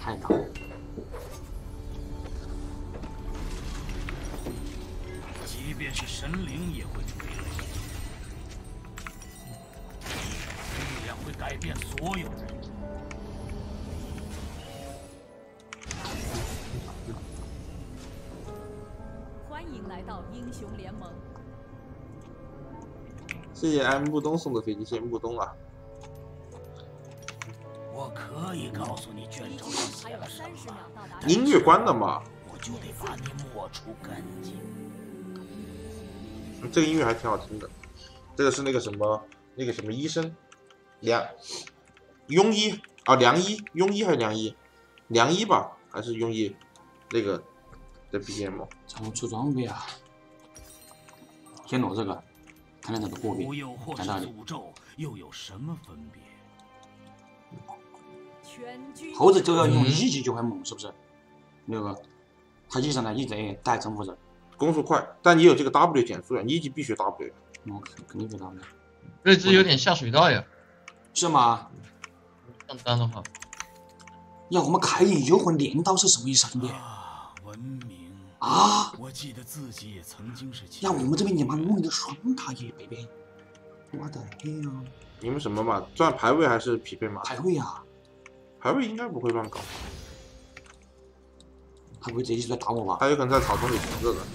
太高。 即便是神灵也会垂泪，力量会改变所有人。 欢迎来到英雄联盟。 谢谢 M 木东送的飞机，谢谢木东啊。 我可以告诉你卷轴上写了什么， 音乐关了吗？ 我就得把你抹除干净。 这个音乐还挺好听的。这个是那个什么医生，庸医啊，良医，庸医还是良医？良医吧，还是庸医？那个的 BGM。 怎么出装备啊？先落这个，看看这个货币护佑或是在哪里。 诅咒又有什么分别？ 猴子就要用一级就会猛，是不是？那个，他一上来一贼带征服者， 攻速快，但你有这个 W 减速呀，你一级必须 W。 我肯定不 W。 瑞兹有点下水道呀。 是吗？ 上单的话， 要我们开一幽魂镰刀是什么意思，兄弟？ 文明啊！ 我记得自己也曾经是。 要我们这边你妈弄一个双塔耶，baby！我的天啊！ 你们什么嘛？赚排位还是匹配码？ 排位啊！ 排位应该不会乱搞， 他不会直接在打我吧？ 他有可能在草丛里藏着的。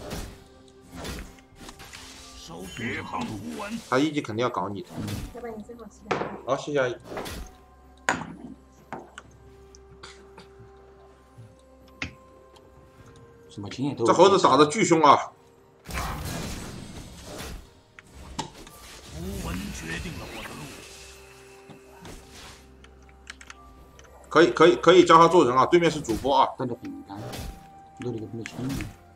别绑符文， 他一级肯定要搞你的。 要不然你最好吃点。 好，谢谢阿姨。 什么经验都。 这猴子打的巨凶啊！ 符文决定了我的路。 可以教他做人啊！对面是主播啊！ 带着饼干，那里有没有钱？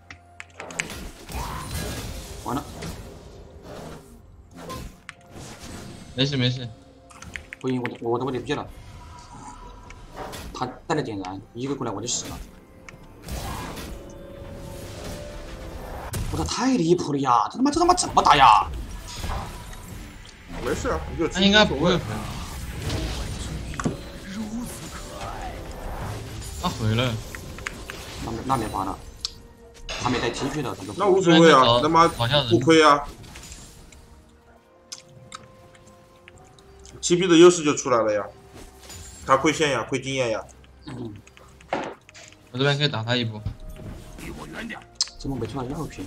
完了。 没事没事。 不行，我的位置不见了。他带了点燃，一个过来我就死了。我操，太离谱了呀！这他妈怎么打呀？ 没事啊，你就他应该不会回。他回了。 那没法了，他没带 TP 的，他就那无所谓啊，他妈不亏啊。TP 的优势就出来了呀，他亏线呀，亏经验呀。 我这边可以打他一波。 离我远点。 怎么没出来药品？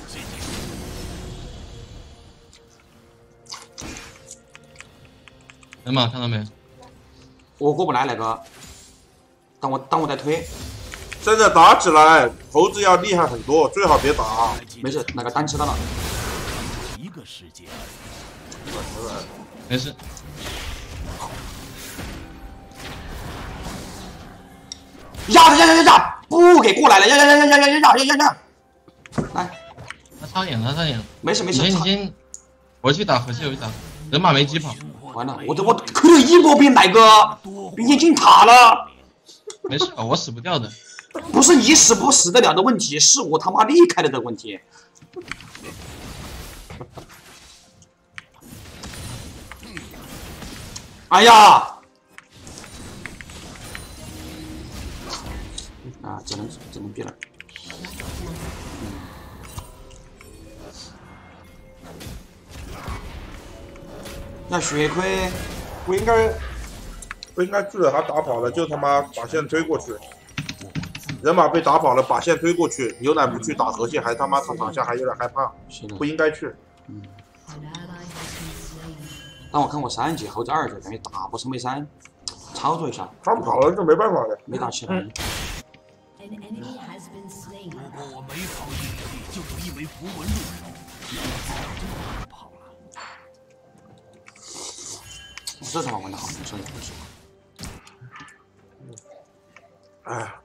人马看到没？ 我过不来那个，当我在推。 真的打起来，猴子要厉害很多，最好别打。 没事，那个单吃到了。 一个世界。 没事。 呀！不给过来了！呀！来， 他差点了，差点了。 没事。 你先，我去打，回去我去打。人马没机跑。 完了，我可以过边来个，并且进塔了。 没事，我死不掉的。 不是你死不死得了的问题，是我他妈离开了的问题。哎呀！啊，只能毙了。要血亏， 不应该去了，他打跑了，就他妈把线推过去。人马被打跑了，把线推过去，牛奶不去打河蟹，还他妈他躺下还有点害怕，不应该去。 当我看过3级猴子2级，感觉打不成没3，操作一下。 他们跑了就没办法了， 没打起来。 如果我没跑1里地，就有一枚符文入手，跑了。 这他妈玩的好，你说的是。 哎。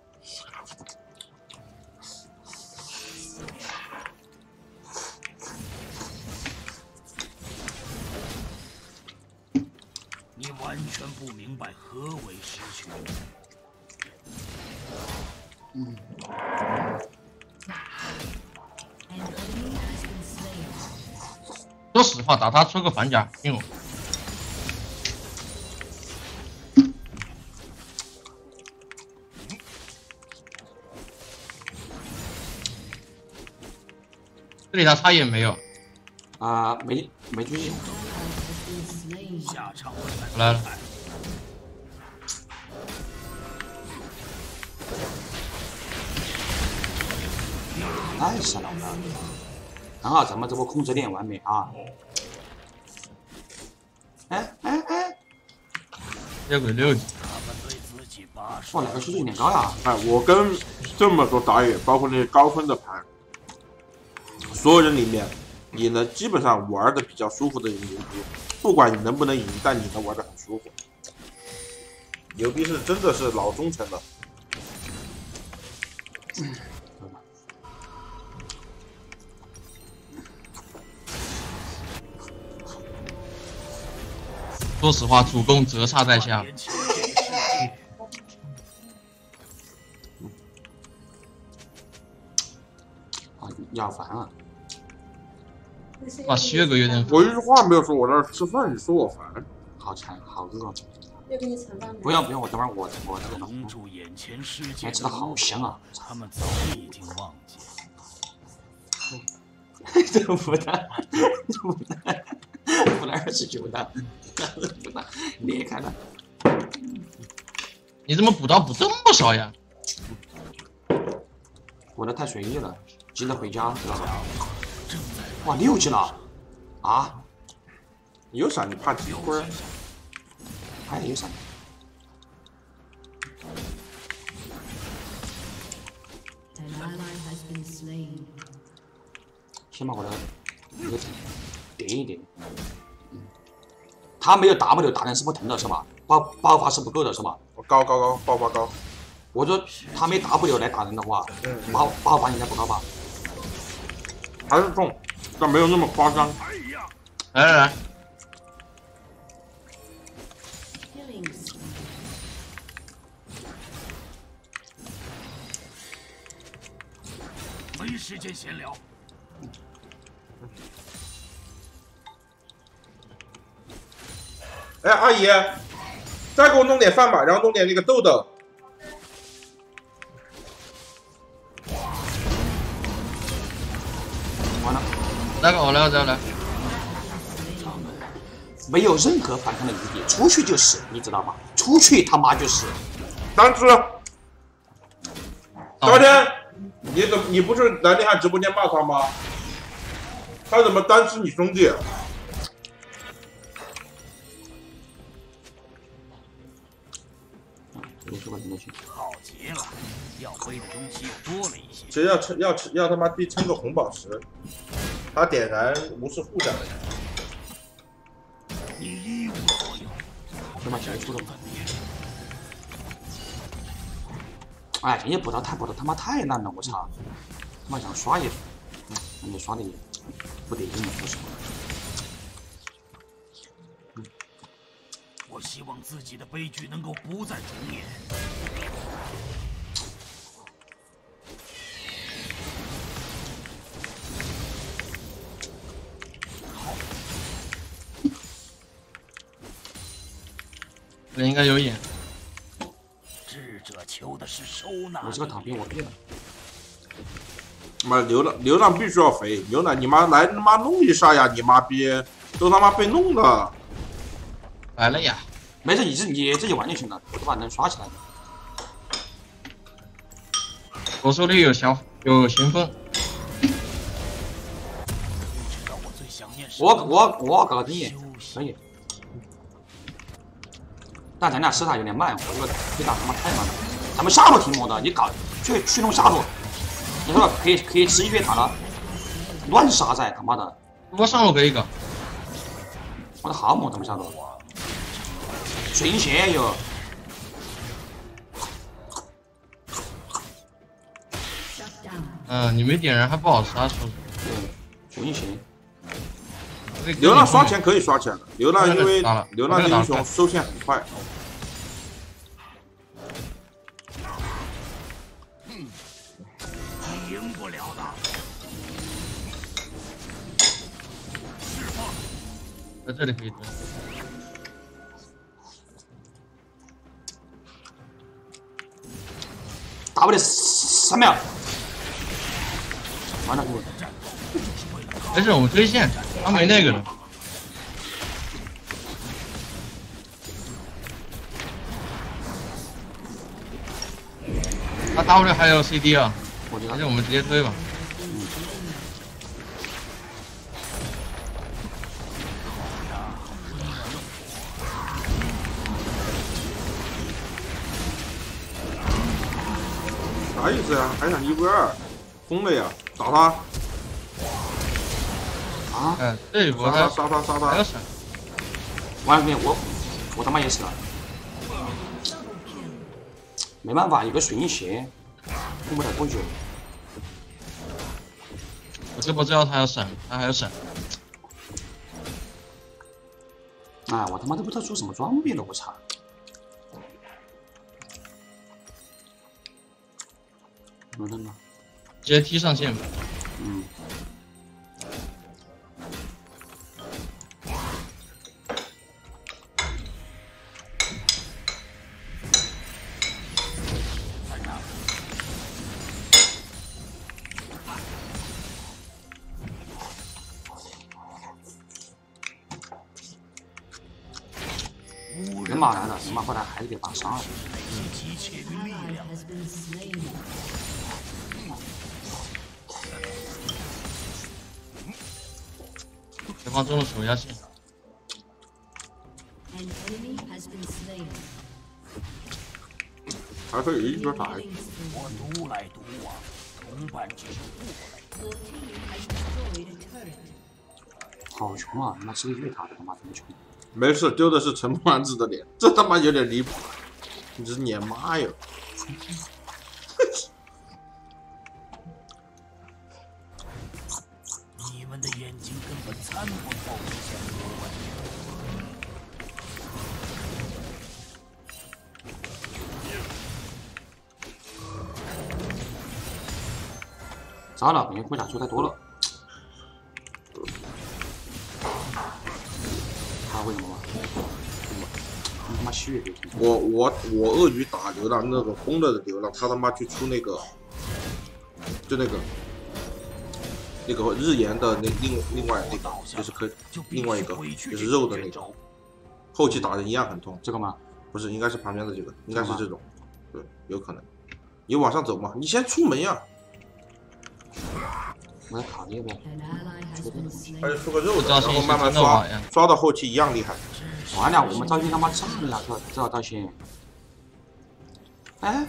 你完全不明白何为失去。 说实话，打他出个反甲，因为这里他插眼没有？ 啊，没注意。 下场会我来了。 太神了！很好，咱们这波控制链完美啊！哎， 要个6级， 哇，哪个输出有点高呀？ 哎，我跟这么多打野，包括那些高分的盘，所有人里面，你能基本上玩的比较舒服的人牛逼，不管你能不能赢，但你能玩的很舒服。牛逼是真的是老忠诚了。 说实话，主攻折差在下。 啊，要烦啊！ 哇，7个有点。 我一句话没有说，我在这吃饭，你说我烦， 好馋，好饿。 要给你盛饭。 不用，我等会儿我这个融入眼前世界， 哎，吃的好香啊！ 他们早已经忘记。 这个不蛋，29蛋，不蛋，裂开了。 你怎么补刀补这么少呀？ 我的太随意了，急着回家，知道吧？哇，6级了！啊？ 有闪你怕几会儿？ 还有闪。先把我的一个点一点。他没有 W 打人是不疼的是吧？爆发是不够的是吧？ 高，爆发高。 我说他没 W 来打人的话，爆发应该不高吧？ 还是中，但没有那么夸张。 来， 没时间闲聊。 哎，阿姨，再给我弄点饭吧，然后弄点那个豆豆。 完了， 我来。 没有任何反抗的余地，出去就死，你知道吗？出去他妈就死。 单吃。昨天你不是来厉害直播间骂他吗？他怎么单吃你兄弟？ 好极了，要背的东西又多了一些。 其实要他妈逼撑个红宝石，他点燃无视护甲的。 你一无所有， 他妈结束了。哎，人家补刀他妈太烂了，我操！他妈想刷也，人家刷的也不得劲，不是。 我希望自己的悲剧能够不再重演。 这应该有眼。 智者求的是收纳。 我这个躺平我变了。 妈流浪必须要肥，牛奶你妈来他妈弄一下呀！你妈逼，都他妈被弄了。 来了呀！ 没事，你自己玩就行了，我都把人刷起来了。 我手里有先锋。 我搞定，可以。但咱俩吃塔有点慢，我这个推塔他妈太慢了。咱们下路挺猛的，你搞去弄下路，你说可以吃一血塔了，乱杀在他妈的。 我上路可以搞。 我的好猛，咱们下路。水银鞋有。 你没点燃还不好杀，说。 对，水银鞋。 流浪刷钱可以刷钱的，流浪因为流浪英雄收线很快。 你赢不了的。释放。 在这里可以蹲。 打不了3秒。完了， 没事，我们追线，他没那个了。他 W 还有 CD 啊，而且我们直接推吧。 啥意思呀？还想1v2，疯了呀！打他！ 啊！ 哎，这一波杀他他！ 还要闪。 完了没？我他妈也是了，没办法，有个水逆鞋，控不了多久。 我这波知道他要闪，他还要闪。 哎，我他妈都不知道出什么装备了，我操！能扔吗？ 直接踢上线吧。 嗯。人马来了，人马后来还是得把杀了。 前方中了手压线。 还可以一边打。 我独来独往，同伴只是过来。 好穷啊！他妈吃个月塔的他妈这么穷。 没事，丢的是陈木安子的脸，这他妈有点离谱，你是你妈哟！ 你们的眼睛根本参不透这些魔文。 糟了，别人护甲出太多了。他为什么？他妈血流。 我鳄鱼打流浪那种疯了的流浪，他他妈去出那个，就那个日炎的另外那个就是另外一个就是肉的那种，后期打的一样很痛。 这个吗？ 不是，应该是旁边的这个，应该是这种，对，有可能。你往上走嘛，你先出门呀。 我在卡这个。 他就出个肉的，然后慢慢刷到后期一样厉害。 完了，我们赵鑫他妈炸了，这赵鑫。哎，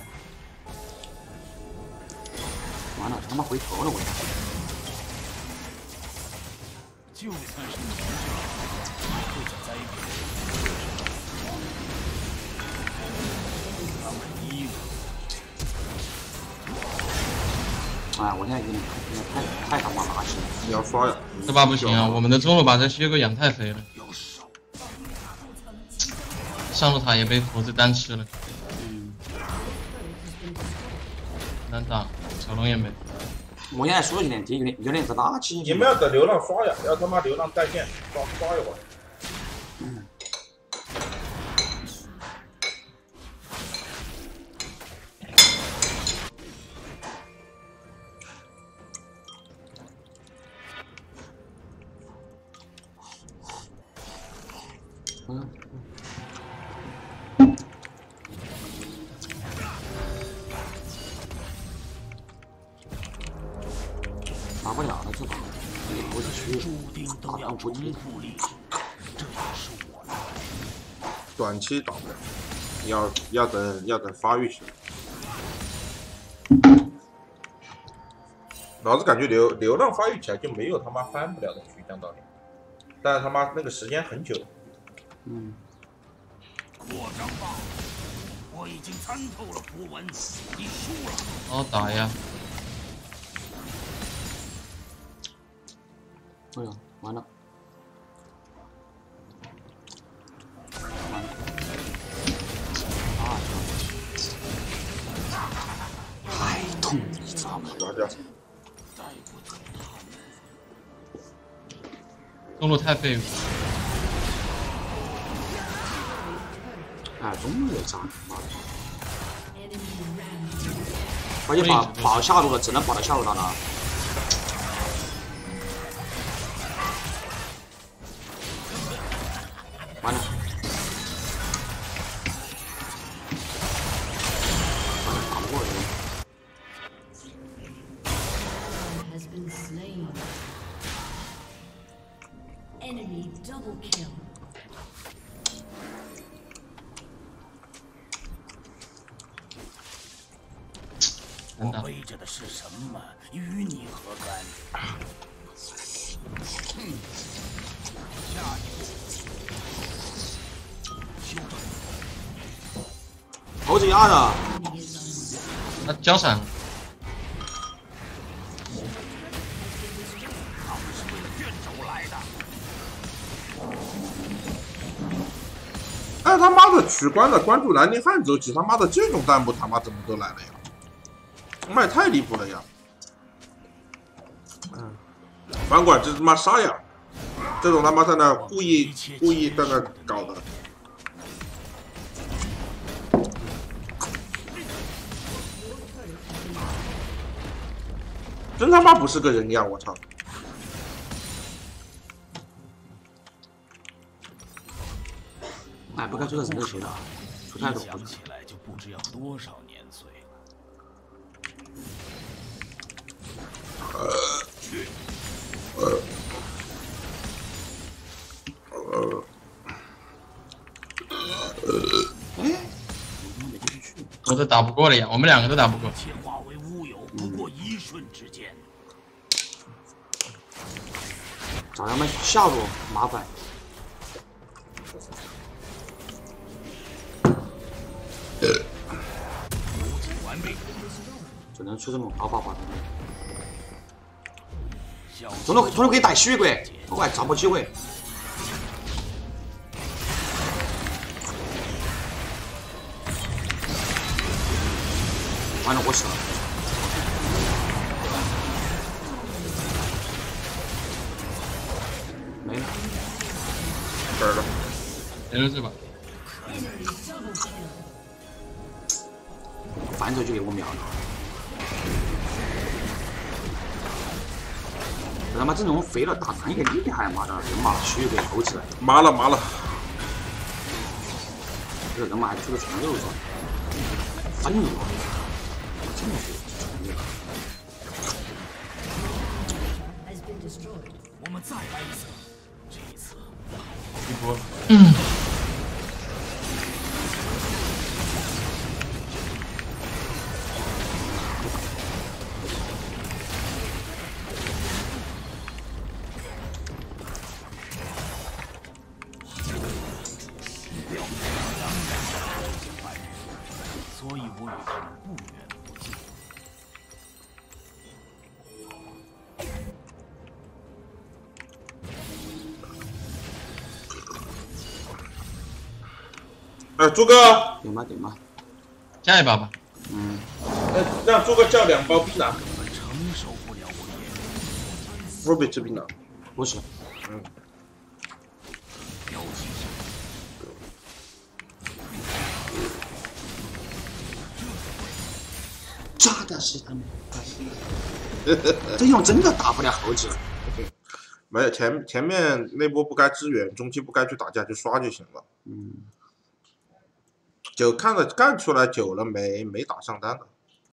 完了，他妈回头了，我。 就算是你们会栽培。他们依我。 哎，我现在有点太他妈垃圾了。 你要刷呀？ 这把不行啊，我们的中路把这薛哥养太肥了。上路塔也被猴子单吃了。难打，小龙也没。 我现在输有点低，有点子垃圾。 你们要等流浪刷呀，要他妈流浪带线刷一会儿。 打不了了，这把我是注定都要重复历史，这就是我的。 短期打不了，要等发育起来。老子感觉流浪发育起来就没有他妈翻不了的曲江道理，但是他妈那个时间很久。 扩张吧，我已经参透了符文，你输了。 好打呀！ 哎呦，完了！太痛，你知道吗？ 中路太废物。 哎，中路也炸，妈的！而且保下路了，只能保到下路了。 我背着的是什么？与你何干？下一步，修正。 猴子压着， 他交闪， 他们是为了卷轴来的。 哎他妈的，取关了关注兰陵汉泽奇，他妈的这种弹幕他妈怎么都来了呀？妈也太离谱了呀！反管这他妈啥呀？这种他妈在那故意在那搞的。真他妈不是个人样，我操！ 哎，不该做的人都谁的，出太多。 想起来就不知要多少年岁我都打不过了呀，我们两个都打不过。 一切化为乌有，不过一瞬之间。 找他们下路麻烦。 完毕。 只能出这种高爆发的。中路可以带血鬼，我还找不机会。完了，我死了。没了。 这儿了。 没了是吧？ 反手就给我秒了。他妈这种废了大tank也厉害嘛的，人马血鬼猴子。 麻了麻了。 这个人马还出了长肉状，愤怒。真的是长肉。 我们再来一次，这一次一波。 所以我与他们不远不近。 哎，猪哥， 点吧点吧， 加一把吧。 嗯。 让猪哥叫2包槟榔。 我们承受不了我也。 不是被吃槟榔， 不是。 嗯。 标记上。 炸的是他们。这样真的打不了猴子。 没有前面那波不该支援，中期不该去打架就刷就行了。 嗯。 就看出来久了没打上单的。